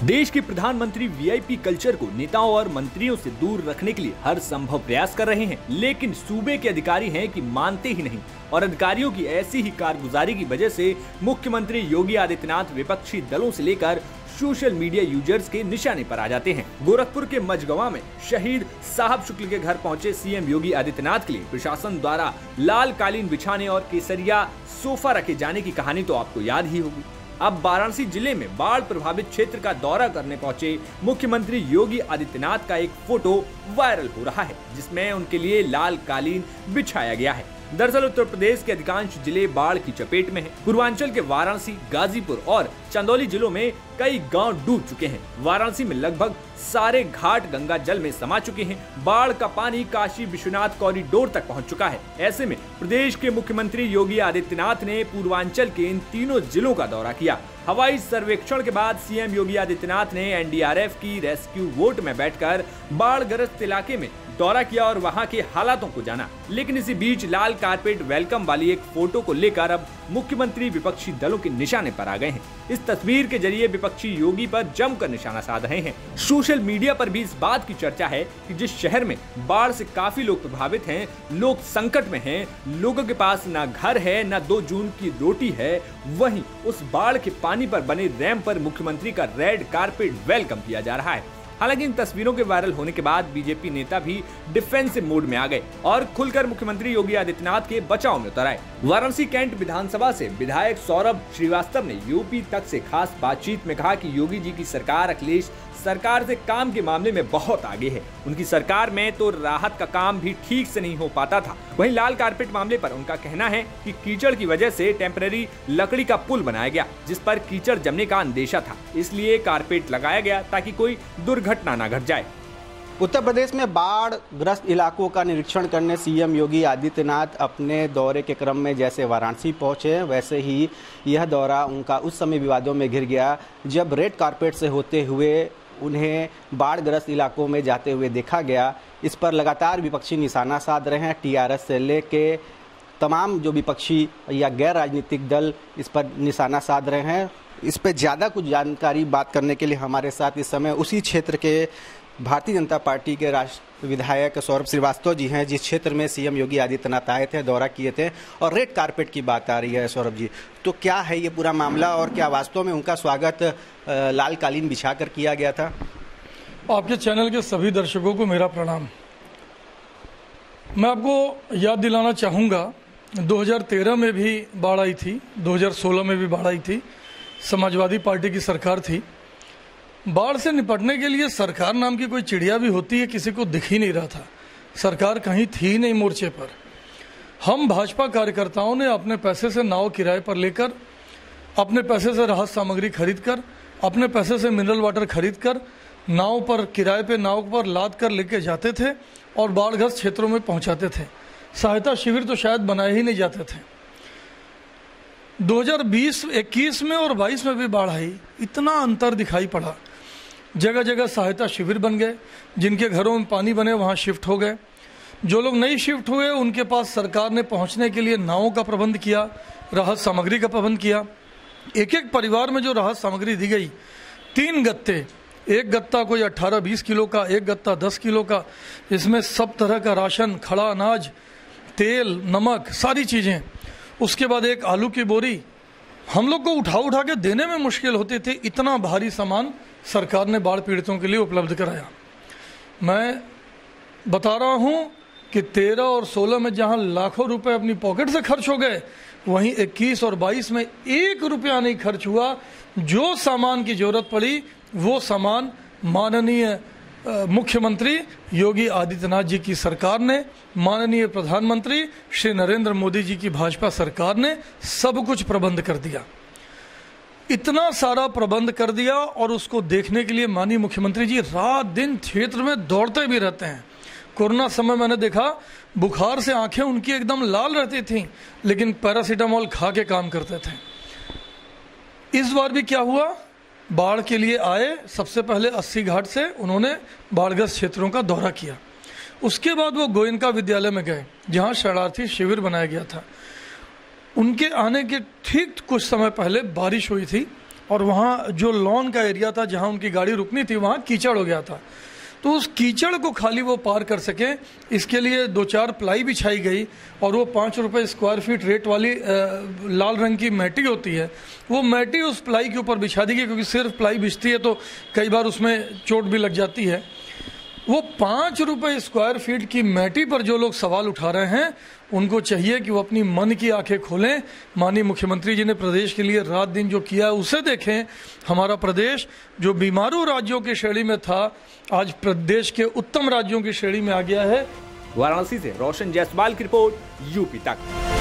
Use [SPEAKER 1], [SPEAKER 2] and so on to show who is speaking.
[SPEAKER 1] देश के प्रधानमंत्री वीआईपी कल्चर को नेताओं और मंत्रियों से दूर रखने के लिए हर संभव प्रयास कर रहे हैं, लेकिन सूबे के अधिकारी हैं कि मानते ही नहीं और अधिकारियों की ऐसी ही कारगुजारी की वजह से मुख्यमंत्री योगी आदित्यनाथ विपक्षी दलों से लेकर सोशल मीडिया यूजर्स के निशाने पर आ जाते हैं। गोरखपुर के मझगवां में शहीद साहब शुक्ल के घर पहुंचे सीएम योगी आदित्यनाथ के लिए प्रशासन द्वारा लाल कालीन बिछाने और केसरिया सोफा रखे जाने की कहानी तो आपको याद ही होगी। अब वाराणसी जिले में बाढ़ प्रभावित क्षेत्र का दौरा करने पहुंचे मुख्यमंत्री योगी आदित्यनाथ का एक फोटो वायरल हो रहा है, जिसमें उनके लिए लाल कालीन बिछाया गया है। दरअसल उत्तर प्रदेश के अधिकांश जिले बाढ़ की चपेट में हैं। पूर्वांचल के वाराणसी, गाजीपुर और चंदौली जिलों में कई गांव डूब चुके हैं। वाराणसी में लगभग सारे घाट गंगा जल में समा चुके हैं। बाढ़ का पानी काशी विश्वनाथ कॉरिडोर तक पहुंच चुका है। ऐसे में प्रदेश के मुख्यमंत्री योगी आदित्यनाथ ने पूर्वांचल के इन तीनों जिलों का दौरा किया। हवाई सर्वेक्षण के बाद सीएम योगी आदित्यनाथ ने एनडीआरएफ की रेस्क्यू बोट में बैठकर बाढ़ग्रस्त इलाके में दौरा किया और वहां के हालातों को जाना। लेकिन इसी बीच लाल कारपेट वेलकम वाली एक फोटो को लेकर अब मुख्यमंत्री विपक्षी दलों के निशाने पर आ गए हैं। इस तस्वीर के जरिए विपक्षी योगी पर जमकर निशाना साध रहे हैं। सोशल मीडिया पर भी इस बात की चर्चा है कि जिस शहर में बाढ़ से काफी लोग प्रभावित हैं, लोग संकट में हैं, लोगों के पास ना घर है ना 2 जून की रोटी है, वहीं उस बाढ़ के पानी पर बने रैंप पर मुख्यमंत्री का रेड कारपेट वेलकम किया जा रहा है। हालांकि इन तस्वीरों के वायरल होने के बाद बीजेपी नेता भी डिफेंसिव मोड में आ गए और खुलकर मुख्यमंत्री योगी आदित्यनाथ के बचाव में उतर आए। वाराणसी कैंट विधानसभा से विधायक सौरभ श्रीवास्तव ने यूपी तक से खास बातचीत में कहा कि योगी जी की सरकार अखिलेश सरकार से काम के मामले में बहुत आगे है। उनकी सरकार में तो राहत का काम भी ठीक से नहीं हो पाता था। वहीं लाल कारपेट मामले पर उनका कहना है कि कीचड़ की वजह से टेम्परेरी लकड़ी का पुल बनाया गया, जिस पर कीचड़ जमने का अंदेशा था, इसलिए कारपेट लगाया गया ताकि कोई दुर्घटना न घट जाए।
[SPEAKER 2] उत्तर प्रदेश में बाढ़ ग्रस्त इलाकों का निरीक्षण करने सीएम योगी आदित्यनाथ अपने दौरे के क्रम में जैसे वाराणसी पहुंचे, वैसे ही यह दौरा उनका उस समय विवादों में घिर गया जब रेड कारपेट से होते हुए उन्हें बाढ़ग्रस्त इलाकों में जाते हुए देखा गया। इस पर लगातार विपक्षी निशाना साध रहे हैं। टीआरएस से लेके तमाम जो विपक्षी या गैर राजनीतिक दल इस पर निशाना साध रहे हैं। इस पर ज़्यादा कुछ जानकारी बात करने के लिए हमारे साथ इस समय उसी क्षेत्र के भारतीय जनता पार्टी के राष्ट्रीय विधायक सौरभ श्रीवास्तव जी हैं, जिस क्षेत्र में सीएम योगी आदित्यनाथ आए थे, दौरा किए थे और रेड कारपेट की बात आ रही है। सौरभ जी, तो क्या है ये पूरा मामला और क्या वास्तव में उनका स्वागत लाल कालीन बिछाकर किया गया था?
[SPEAKER 3] आपके चैनल के सभी दर्शकों को मेरा प्रणाम। मैं आपको याद दिलाना चाहूँगा 2013 में भी बाढ़ आई थी, 2016 में भी बाढ़ आई थी, समाजवादी पार्टी की सरकार थी। बाढ़ से निपटने के लिए सरकार नाम की कोई चिड़िया भी होती है किसी को दिख ही नहीं रहा था। सरकार कहीं थी नहीं मोर्चे पर। हम भाजपा कार्यकर्ताओं ने अपने पैसे से नाव किराए पर लेकर, अपने पैसे से राहत सामग्री खरीद कर, अपने पैसे से मिनरल वाटर खरीद कर नाव पर किराए पे नाव पर लाद कर लेके जाते थे और बाढ़ग्रस्त क्षेत्रों में पहुंचाते थे। सहायता शिविर तो शायद बनाए ही नहीं जाते थे। 2020, 21 में और 22 में भी बाढ़ आई, इतना अंतर दिखाई पड़ा। जगह जगह सहायता शिविर बन गए, जिनके घरों में पानी बने वहाँ शिफ्ट हो गए। जो लोग नहीं शिफ्ट हुए उनके पास सरकार ने पहुँचने के लिए नावों का प्रबंध किया, राहत सामग्री का प्रबंध किया। एक एक परिवार में जो राहत सामग्री दी गई, 3 गत्ते, एक गत्ता कोई 18-20 किलो का, एक गत्ता 10 किलो का, इसमें सब तरह का राशन, खड़ा अनाज, तेल, नमक, सारी चीज़ें। उसके बाद एक आलू की बोरी। हम लोग को उठा के देने में मुश्किल होती थी, इतना भारी सामान सरकार ने बाढ़ पीड़ितों के लिए उपलब्ध कराया। मैं बता रहा हूं कि 13 और 16 में जहां लाखों रुपए अपनी पॉकेट से खर्च हो गए, वहीं 21 और 22 में 1 रुपया नहीं खर्च हुआ। जो सामान की जरूरत पड़ी वो सामान माननीय मुख्यमंत्री योगी आदित्यनाथ जी की सरकार ने, माननीय प्रधानमंत्री श्री नरेंद्र मोदी जी की भाजपा सरकार ने सब कुछ प्रबंध कर दिया। इतना सारा प्रबंध कर दिया और उसको देखने के लिए माननीय मुख्यमंत्री जी रात दिन क्षेत्र में दौड़ते भी रहते हैं। कोरोना समय मैंने देखा, बुखार से आंखें उनकी एकदम लाल रहती थीं, लेकिन पैरासीटामोल खा के काम करते थे। इस बार भी क्या हुआ, बाढ़ के लिए आए, सबसे पहले 80 घाट से उन्होंने बाढ़ग्रस्त क्षेत्रों का दौरा किया। उसके बाद वो गोयनका विद्यालय में गए, जहां शरणार्थी शिविर बनाया गया था। उनके आने के ठीक कुछ समय पहले बारिश हुई थी, और वहाँ जो लॉन का एरिया था जहाँ उनकी गाड़ी रुकनी थी वहाँ कीचड़ हो गया था। तो उस कीचड़ को खाली वो पार कर सकें इसके लिए 2-4 प्लाई बिछाई गई और वो 5 रुपये स्क्वायर फीट रेट वाली लाल रंग की मैटी होती है, वो मैटी उस प्लाई के ऊपर बिछा दी गई, क्योंकि सिर्फ प्लाई बिछती है तो कई बार उसमें चोट भी लग जाती है। वो 5 रुपये स्क्वायर फीट की मैटी पर जो लोग सवाल उठा रहे हैं उनको चाहिए कि वो अपनी मन की आंखें खोलें। माननीय मुख्यमंत्री जी ने प्रदेश के लिए रात दिन जो किया है उसे देखें। हमारा प्रदेश जो बीमारू राज्यों की श्रेणी में था आज प्रदेश के उत्तम राज्यों की श्रेणी में आ गया है।
[SPEAKER 1] वाराणसी से रोशन जायसवाल की रिपोर्ट, यूपी तक।